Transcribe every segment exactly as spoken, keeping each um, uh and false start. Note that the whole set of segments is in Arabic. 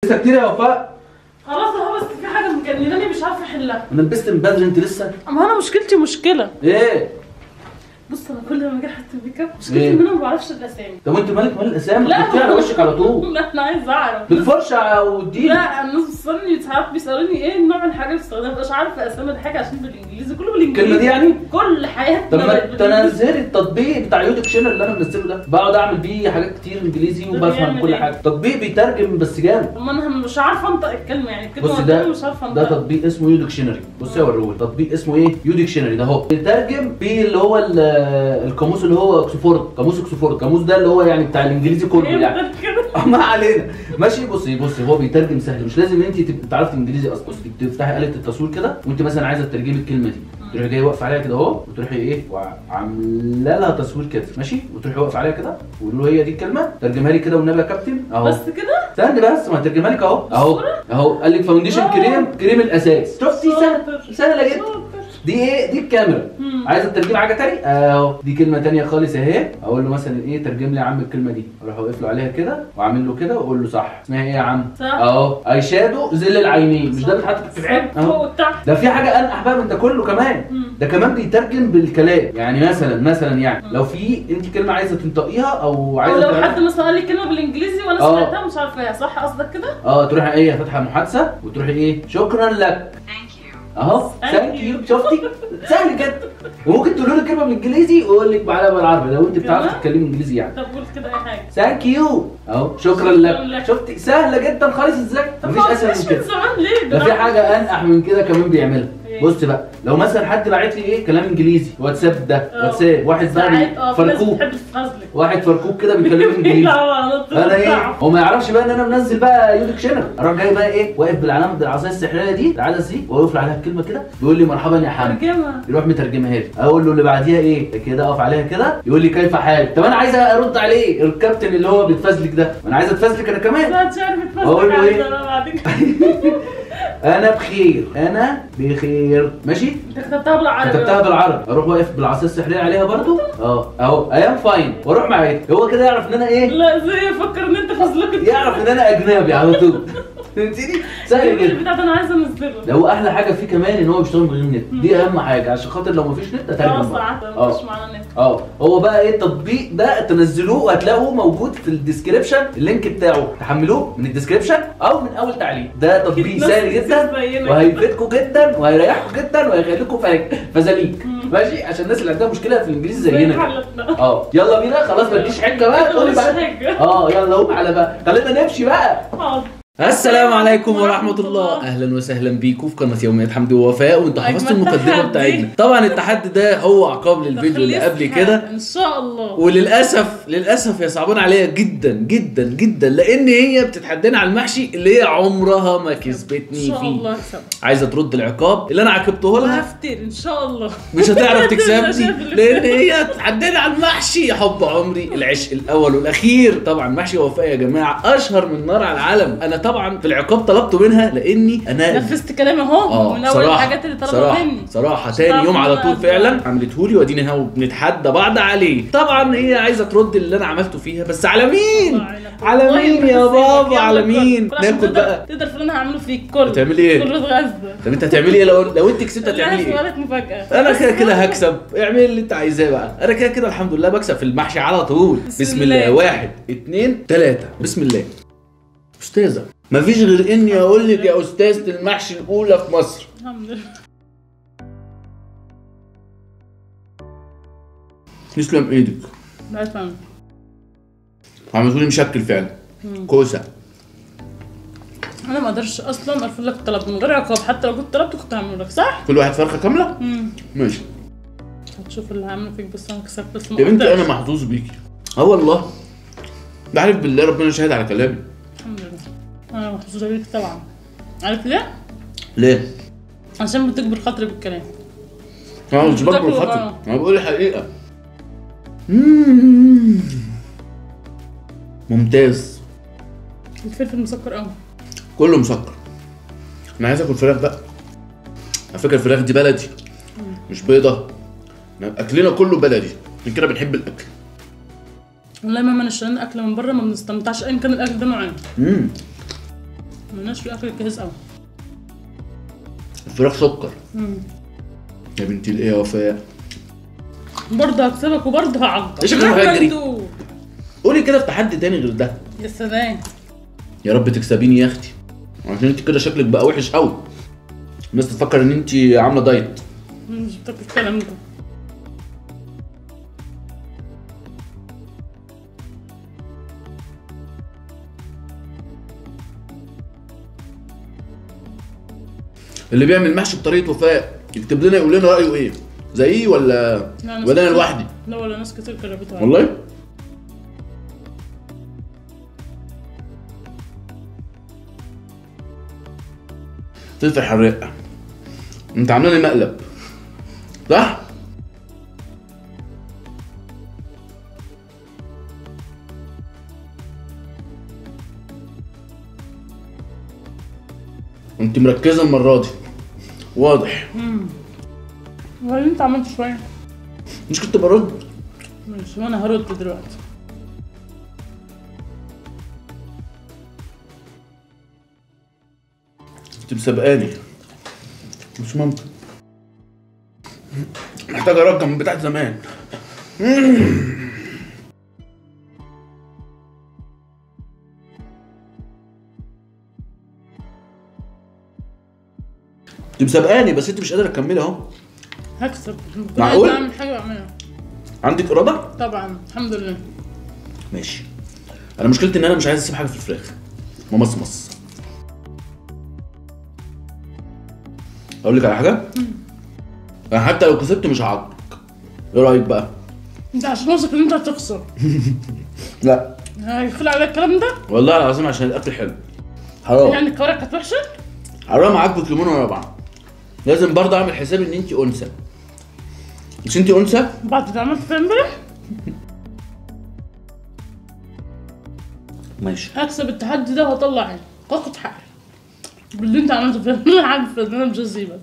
لسه كتير يا وفاء. خلاص اهو، بس في حاجه مجنناني مش عارفه احلها. انا لبست من بدري انت لسه؟ اما انا مشكلتي مشكله. ايه؟ بص انا كل ما اجي احط الميك اب مشكلتي ان انا ما بعرفش الاسامي. طب وانت مالك مال الاسامي؟ لا بتطلع على وشك على طول. لا انا عايزه اعرف بالفرشه والدين. لا الناس بتسالني ساعات بيسالوني ايه نوع الحاجه اللي بستخدمها، مبقاش عارفه اسامي الحاجه عشان بالانجليزي كله بالانجليزي. الكلمه دي يعني؟ كل حياتنا. طب ما تنزلي التطبيق بتاع يو ديكشنري اللي انا منزله ده، بقعد اعمل بيه حاجات كتير انجليزي وبفهم كل حاجه. تطبيق بيترجم بس جامد. طب ما انا مش عارفه انطق الكلمه يعني الكلمه بص ده مش عارفه ده تطبيق اسمه يو ديكشنري. بص اوريهولك تطبيق اسمه ايه؟ يو ديكشنري ده اهو بيترجم بيه اللي هو القاموس اللي هو اوكسفورد، قاموس اوكسفورد، القاموس ده اللي هو يعني بتاع الانجليزي كله يعني. ما علينا. ماشي بصي بصي هو بيترجم سهل، مش لازم انت تبقي تعرفي انجليزي اصلا. بصي تفتحي آلة التصوير كده وانت مثلا عايزه تترجمي الكلمه دي، تروحي جايه واقفه عليها كده اهو وتروحي ايه وعامله لها تصوير كده ماشي، وتروحي واقفه عليها كده وتقول له هي دي الكلمه ترجمها لي كده والنبي يا كابتن اهو. بس كده؟ استني بس ما ترجمها لك اهو اهو اهو. قال لك فاونديشن كريم كريم الاساس. شفتي سهله سهله جدا. دي ايه؟ دي الكاميرا. عايزه تترجم حاجه ثانيه اهو، دي كلمه ثانيه خالص اهي. اقول له مثلا ايه ترجم لي يا عم الكلمه دي، اروح واقف له عليها كده واعمل له كده واقول له صح. اسمها ايه يا عم؟ اهو اي شادو ظل العينين. مش ده بيتحط في العين اهو. ده في حاجه انقح بقى من ده كله كمان. ده كمان بيترجم بالكلام. يعني مثلا مثلا يعني لو في انت كلمه عايزه تنطقيها او عايزه لو حد مثلا قال لي كلمه بالانجليزي وانا سمعتها مش عارفاها صح قصدك كده؟ اه تروحي ايه فاتحه محادثه وتروحي ايه شكرا لك اهو ثانك يو. شفتي؟ سهل جدا. وممكن تقولوا له كلمه بالانجليزي ويقول لك بعدها بالعربي لو انت بتعرفي تتكلمي انجليزي يعني. طب قول كده اي حاجه. ثانك يو اهو شكرا لك. شفتي سهله جدا خالص ازاي؟ مفيش اسهل من كده. ده في حاجه انقح من كده كمان بيعملها. بص بقى لو مثلا حد باعت لي ايه كلام انجليزي واتساب ده واتساب واحد بقى فركوك واحد فركوك كده بيكلمني انجليزي انا ايه هو ما يعرفش بقى ان انا منزل بقى يو ديكشنري. اروح جاي بقى ايه واقف بالعلامه بالعصايه السحريه دي العدسه دي واقف له عليها الكلمه كده بيقول لي مرحبا يا حمد يروح مترجمها لي. اقول له اللي بعديها ايه كده اقف عليها كده يقول لي كيف حالك. طب انا عايز ارد عليه الكابتن اللي هو بيتفزلك ده وانا عايز اتفزلك انا كمان. لا مش عارف اتفزلك. اقول له ايه انا بخير انا بخير ماشي. انت كتبتها بالعربي؟ كتبتها بالعربي. اروح واقف بالعصايه السحريه عليها برضو اه اهو اي ام فاين واروح معاه. هو كده يعرف ان انا ايه. لا زي فكر ان انت فزلك. يعرف ان انا اجنبي على طول. فهمتني؟ سهل جدا. البتاع ده انا عايزه انزله. ده هو احلى حاجه فيه كمان ان هو بيشتغل من غير نت. دي اهم حاجه عشان خاطر لو مفيش نت هترجم. اه صح مفيش معانا نت. اه هو بقى ايه التطبيق ده تنزلوه وهتلاقوه موجود في الديسكريبشن. اللينك بتاعه تحملوه من الديسكريبشن او من اول تعليق. ده تطبيق سهل جدا وهيفيدكم جدا وهيريحكم جدا وهيخليكم فزليك ماشي عشان الناس اللي عندها مشكله في الانجليزي زينا. اه يلا بينا خلاص مالكيش حجه بقى تقولي بقى. اه يلا قوم على بقى خلينا نمشي بقى. السلام عليكم ورحمة الله. أهلا وسهلا بيكم في قناة يوميات حمدي ووفاء. وأنتوا حفظتوا المقدمة بتاعتنا. طبعا التحدي ده هو عقاب للفيديو اللي قبل كده إن شاء الله. وللأسف للأسف هي صعبانة عليا جدا جدا جدا لأن هي بتتحدانا على المحشي اللي هي عمرها ما كسبتني فيه. إن شاء الله هكسب. عايزة ترد العقاب اللي أنا عاقبته لها. هفتر إن شاء الله. مش هتعرف تكسبني لأن هي بتتحدانا على المحشي. يا حب عمري العشق الأول والأخير طبعا محشي وفاء يا جماعة أشهر من نار على العالم. أنا طبعا في العقاب طلبته منها لاني انا نفذت كلامي اهو من اول الحاجات اللي طلبها مني. صراحه تاني يوم على طول فعلا عملته لي واديني اهو بنتحدى بعض عليه. طبعا هي عايزه ترد اللي انا عملته فيها بس على مين؟ على مين يا بابا؟ على مين؟ ناكل بقى. تقدر في اللي انا هعمله فيك كله. هتعملي ايه؟ كله اتغذى. طب انت هتعملي ايه لو لو انت كسبت هتعملي ايه؟ لا مفاجاه. انا كده كده هكسب. اعملي اللي انت عايزاه بقى. انا كده كده الحمد لله بكسب في المحشي على طول. بسم, بسم الله. الله. واحد اتنين تلاته بسم الله. استاذه مفيش غير اني اقول لك يا استاذة المحشي الاولى في مصر. الحمد لله. يسلم ايدك. لا تمام. عملتولي مشكل فعلا. كوسه. انا ما اقدرش اصلا ارفض لك الطلب من غير عقاب. حتى لو كنت طلبته كنت هعمله لك صح؟ كل واحد فرخه كامله؟ امم ماشي. هتشوف اللي هعمله فيك بس انا كسبت بس يا بنتي انا محظوظ بيكي. اه والله. ده عارف بالله ربنا شاهد على كلامي. الحمد لله. انا محظوظه بيك طبعا. عارف ليه؟ ليه؟ عشان بتكبر خاطري بالكلام. انا مش بكبر خاطري انا بقول الحقيقه. ممتاز. الفلفل مسكر قوي. كله مسكر. انا عايز اكل فراخ بقى. على فكره الفراخ دي بلدي مش بيضه. اكلنا كله بلدي عشان كده بنحب الاكل. والله مهما نشتري اكل من بره ما بنستمتعش ايا كان الاكل ده نوعين. امم مالناش في اكل الجاهز قوي. الفراخ سكر. امم يا بنتي الايه يا وفاء؟ برضه هكسبك وبرضه هعاقبك. ايش هتجري؟ قولي كده في تحدي تاني غير ده. يا سلام. يا رب تكسبيني يا اختي، عشان انت كده شكلك بقى وحش قوي. الناس تفكر ان انت عامله دايت. مش بتاكل الكلام ده. اللي بيعمل محشي بطريقه وفاء يكتب لنا يقول لنا رايه ايه، زيي ولا ولا انا لوحدي؟ لا ولا ناس كتير جربتها والله. فلفل حراق، انت عامله لي مقلب صح؟ انت مركزه المره دي واضح. امم وبعدين انت عملت شويه. مش كنت برد؟ ماشي وانا هرد دلوقتي. انت مسابقاني، مش ممكن. محتاج ارقم من بتاعت زمان. انت مسابقاني بس انت مش قادره تكملي اهو. هكسب. معقول؟ اعمل حاجه بعملها. عندك اراده؟ طبعا الحمد لله. ماشي. انا مشكلتي ان انا مش عايز اسيب حاجه في الفراخ. ممصمص. اقول لك على حاجه؟ انا حتى لو كسبت مش هعاقبك. ايه رايك بقى؟ انت عشان واثق ان انت هتخسر. لا هيقفل عليك الكلام ده؟ والله العظيم عشان الاكل حلو. حرام. يعني الكوارع كانت وحشه؟ حرام عاجبك يومين ورا بعض. لازم برضه اعمل حساب ان انت انثى. مش انت انثى؟ بعد اللي عملت فيها امبارح؟ ماشي. هكسب التحدي ده وهطلع عينك، هاخد حقي. باللي انت عملته فيها انا عارفه ان انا مش هسيبك.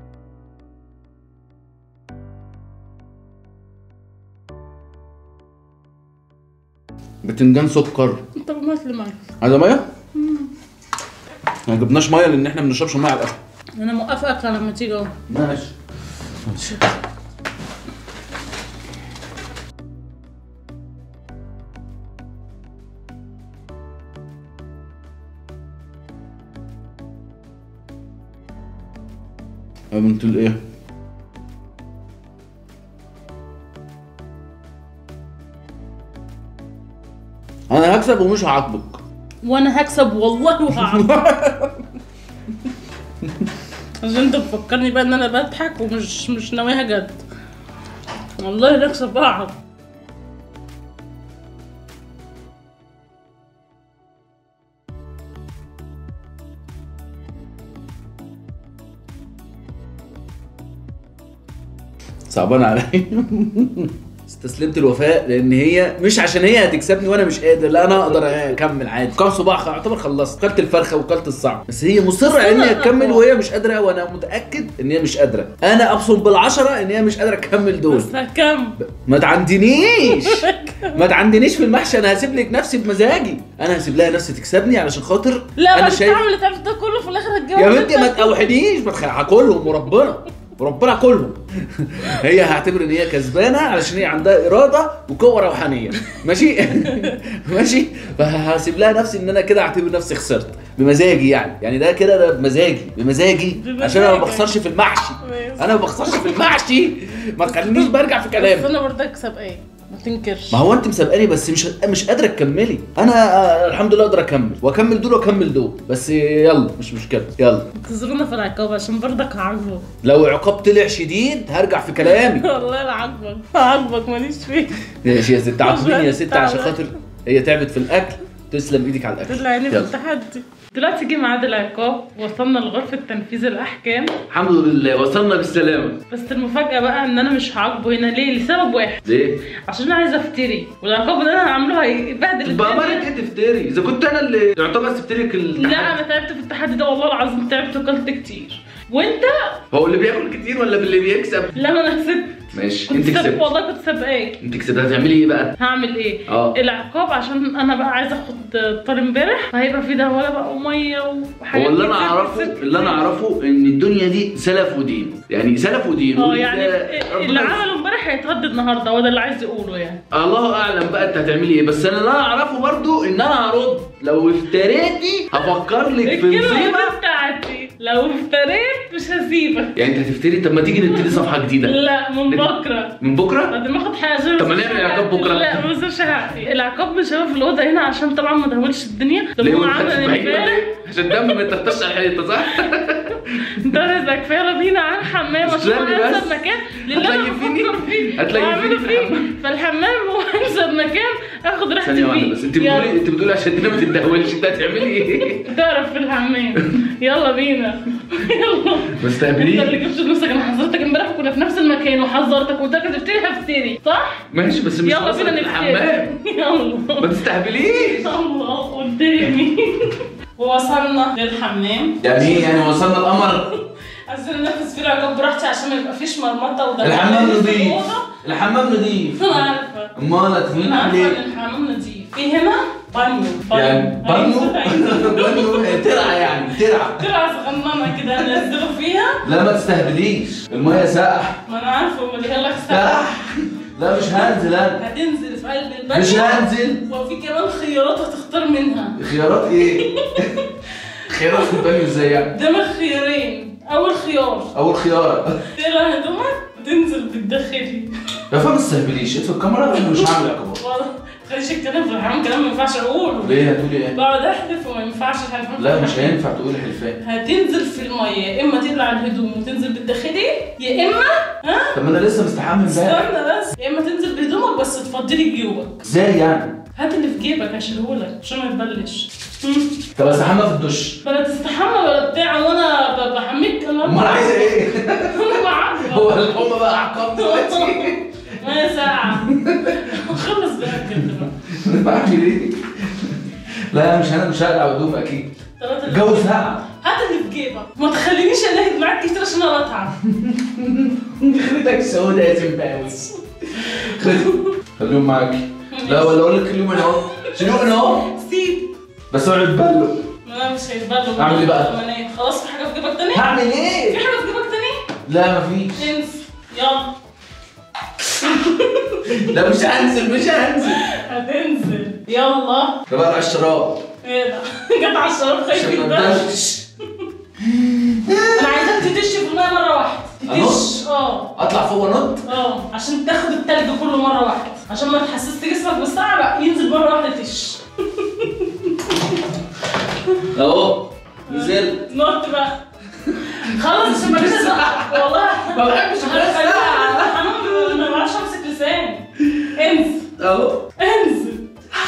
بتنجان سكر. انت بموت لي ميه. عايزه ميه؟ ما جبناش ميه لان احنا ما بنشربش ميه على الاكل. انا موقفه اكل لما تيجي اهو. ماشي. ماشي. يا بنت الايه؟ انا هكسب ومش هعاقبك. وانا هكسب والله وهعاقبك. عشان انت بتفكرني بقى ان انا بضحك ومش مش ناويها جد. والله هكسب وهعاقبك. صعبان عليا. استسلمت الوفاء لان هي مش عشان هي هتكسبني وانا مش قادر، لا انا اقدر اكمل عادي. كام صباع اعتبر خلصت، كلت الفرخه وكلت الصعب، بس هي مصره ان هي تكمل وهي مش قادره، وانا متاكد ان هي مش قادره. انا ابصم بالعشره ان هي مش قادره تكمل دول. بس هكمل. ما تعندنيش. ما تعندنيش في المحشي. انا هسيب لك نفسي بمزاجي. انا هسيب لها نفسي تكسبني علشان خاطر لا انا شايف. لا اللي تعمل ده كله في الاخر هتجاوب يا بنتي. ما توحديش، ما هاكلهم وربنا وربنا كلهم. هي هعتبر ان هي كسبانه علشان هي عندها اراده وقوه روحانيه. ماشي. ماشي. فهسيب لها نفسي ان انا كده اعتبر نفسي خسرت بمزاجي. يعني يعني ده كده ده بمزاجي بمزاجي عشان انا ما بخسرش في المحشي. انا ما بخسرش في المحشي. ما تخلينيش برجع في كلامي. بس انا برضه اكسب ايه؟ ما تنكرش. ما هو انت مسابقاني بس مش مش قادره تكملي. انا آه الحمد لله اقدر اكمل واكمل دول واكمل دول، بس يلا مش مشكله يلا. انتظرونا في العقاب عشان برضك هعاقبك. لو عقاب طلع شديد هرجع في كلامي. والله انا عاجبك هعاقبك ماليش فيه. ماشي يا ست، عاقبيني يا ست عشان خاطر هي تعبت في الاكل. تسلم ايدك على الاكل. طلع عيني في التحدي. دلوقتي جه ميعاد العقاب، وصلنا لغرفة تنفيذ الأحكام. الحمد لله وصلنا بالسلامة. بس المفاجأة بقى إن أنا مش هعاقبه هنا. ليه؟ لسبب واحد. ليه؟ عشان أنا عايزة أفتري، والعقاب اللي أنا هعمله هيبهدل الدنيا. بقى ايه تفتري؟ إذا كنت أنا اللي يعتبر تفتريك ال لا أنا تعبت في التحدي ده والله العظيم، تعبت وكلت كتير. وانت هو اللي بياكل كتير ولا باللي بيكسب؟ لا انا كسبت. ماشي كنت انت كسبت والله كنت سابقاك. انت كسبت. هتعملي ايه بقى؟ هعمل ايه؟ اه العقاب عشان انا بقى عايزه اخد طار امبارح، فهيبقى في دهوله بقى وميه وحاجات. هو اللي انا اعرفه اللي انا اعرفه ان الدنيا دي سلف ودين، يعني سلف ودين. اه يعني اللي عمله امبارح هيتردد النهارده، هو ده اللي عايز يقوله يعني. الله اعلم بقى انت هتعملي ايه، بس انا اللي انا اعرفه برضو ان انا هرد لو افتريتي هفكر لك في مصيبه بتاعتي. لو افتريت مش هسيبك. يعني انت هتفتري؟ طب ما تيجي نبتدي صفحه جديده. لا من بكره. من بكره؟ بعد ما اخد حاجه. طب ما نعمل عقاب بكره. لا بس مش ه... العقاب مش هيبقى في الاوضه هنا عشان طبعا ما دهولش الدنيا. ليه هو عمل امبارح عشان دم ما يتفتش على الحيطه صح؟ انت رزقك كفايه راضينا عن الحمام عشان هو انسب مكان للي انا بفكر فيه. هتلاقي فيه فالحمام هو انسب مكان اخد راحتي فيه. ثانيه واحده بس، انت بتقولي انت بتقولي عشان الدنيا ما تتدهولش، انت هتعملي ايه؟ تعرف في الحمام. يلا بينا يلا. ما تستهبليش. انت اللي جبت نفسك. انا حذرتك امبارح كنا في نفس المكان وحذرتك وقلت لك هتفتري هفتري صح؟ ماشي بس مش يلا بينا الحمام. يلا ما تستهبليش. الله قدامي. ووصلنا للحمام. يعني ايه يعني وصلنا القمر؟ عايزين ننفذ فيه العقاب براحتي عشان ما يبقى فيش مرمطه وده. الحمام نظيف. الحمام نظيف. انا عارفه. امال هتفهمين انا ليه؟ عارفه ان الحمام نظيف. في هنا بانيو. يعني بانيو؟ بانيو ترعه يعني ترعه. ترعه صغننه كده هننزله فيها. لا ما تستهبليش، الميه ساقعه. ما انا عارفه امال هي لك ساقعه. لا مش هنزل انا. هتنزل في قلب البانيو. مش هنزل. وفي كمان خيارات هتختار منها. خيارات ايه؟ خيارات في البانيو ازاي يعني؟ قدامك خيارين. اول خيار اول خيار تقلع هدومك وتنزل بالداخلي. يا فندم ما تستهبليش، اطفي الكاميرا انا مش هعمل عقابات. تخليش الكلام في الحمام كلام ما ينفعش اقوله. ليه هتقولي ايه؟ بقعد احلف وما ينفعش الحلفان. لا مش هينفع تقولي حلفان. هتنزل في الميه يا اما تقلع الهدوم وتنزل بالداخلي يا اما ها؟ طب ما انا لسه مستحمل امبارح. استنى بس، يا اما تنزل بهدومك بس تفضلي جيوبك. ازاي يعني؟ هات اللي في جيبك هشيلهولك عشان ما يتبلش. طب استحمى في الدش. بلا تستحمى ولا بتاع وانا ب- بحميك انا. امال عايزه ايه؟ انا بعمل. هو الحمى بقى عقاب دلوقتي؟ ما ساعة. خلص بقى كده. بعمل ايه؟ لا مش انا مش هقلع هدوم اكيد. الجو ساقع. هات اللي في جيبك، ما تخلينيش انهد معاك كتير عشان انا اتعب. خدتك سودة يا زمباوي. خليهم معاكي. لا ولا اقول لك خليهم هنا اهو. شيلوهم هنا اهو. سيب. بس اوعوا يتبلوا. لا مش هيتبلوا. اعمل ايه بقى؟ خلاص في حاجة في جيبك تاني؟ هعمل ايه؟ في حاجة في جيبك تاني؟ لا مفيش. انسى. يلا. لا مش هنزل مش هنزل. هتنزل. يلا. ده بقى على الشراب. ايه ده؟ جت على الشراب خايف يتبلش. انا عايزاك تدش في المية مرة واحدة. تدش. اه. اطلع فوق وانط؟ اه عشان تاخد التلج كله مرة واحدة، عشان ما تحسسش جسمك بالساعة بقى ينزل مرة واحدة تش. اهو نزلت. نط بقى. خلاص عشان ما جيش ازقك والله. ما بحبش الحمام. ما بعرفش امسك لساني. انزل. اهو. انزل.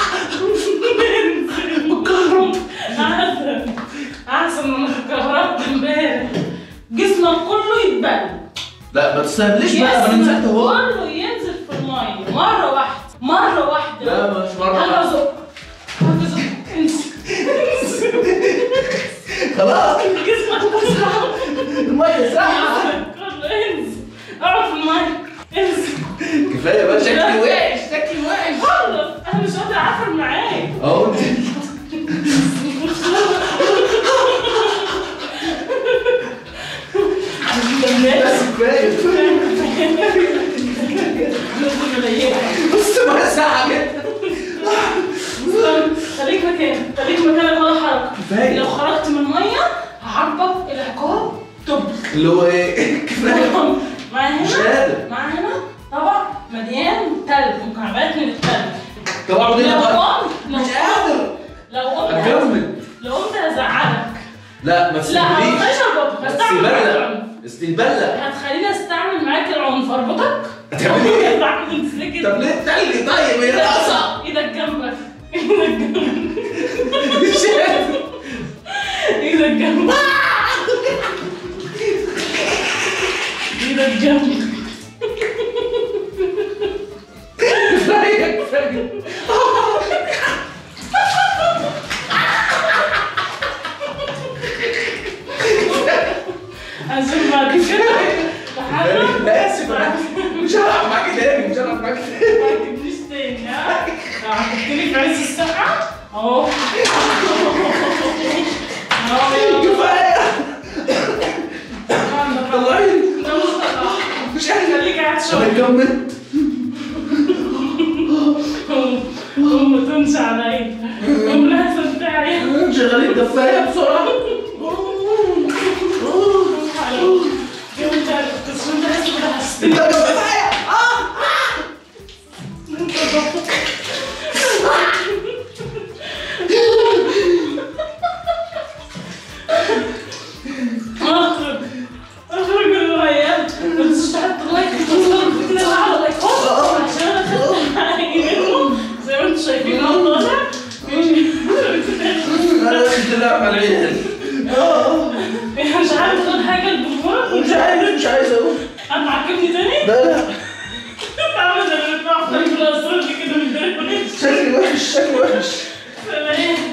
انزل. بكهرب. احسن. احسن من كهربت امبارح. جسمك كله يتبل. لا ما تستهبليش بقى، ما انا نزلت اهو. كله ينزل في الميه مرة واحدة. مرة واحدة. لا مش مرة واحدة. هزق. هزق. انزل. خلاص. جسمك وسع. المية ساقعة. انزل. اقعد في الميه. انزل. كفاية بقى شكلي وحش شكلي وحش. خلص انا مش قادرة اعفر معاك. اهو بس كفاية بص المية ساقعة جدا. خليك مكانك خليك مكانك ولا حركة. كفاية. لو خرجت من الميه هعاقبك العقاب طب. اللي هو ايه؟ كفاية. معايا مش هنا قادر. معايا هنا طبق مليان تلج مكعبات من التلج. طب اقعد هنا لو بقى. قمت لو مش قادر. لو قمت اتجمد. لو قمت هزعلك. لا ما لا تستهبليش. هتخليني اربطك. هستعمل معاك استهبلة. العنف. استهبلة. هتخليني استعمل معاك العنف اربطك. هتعملي ايه؟ طب طب ليه تلجي طيب هي ناقصة؟ ايدك جنبك. ايدك جنبك. مش قادر. ايدك جنبك. ايدك جنبك. كفاية كفاية. مش هلعب معاك تاني، مش هلعب معاك تاني. ما تجيبنيش تاني ها؟ لو هتجيبني في عز السقعة اهو. اهو كفايه. طلعيني. مش عارف. خليك قاعد شوية. انا كملت. قوم ما تنسى عليا. قوم الهزة بتاعي. شغالين دفايه بسرعه. انت كفايه. اخرج اخرج من الريال. ما تنساش تحط لايك وتوصل كده على لايكات عشان انا خدت حقي منهم زي ما انتم شايفين اهو طالع. انا مش دلع على العيال. مش عارف تقول حاجه للجمهور. مش عايز مش عايز اقول. هتعاقبني تاني؟ لا لا. تعالى ده انا بطلع في الاسرار دي كده من دلوقتي. شكلي وحش شكلي وحش. تمام.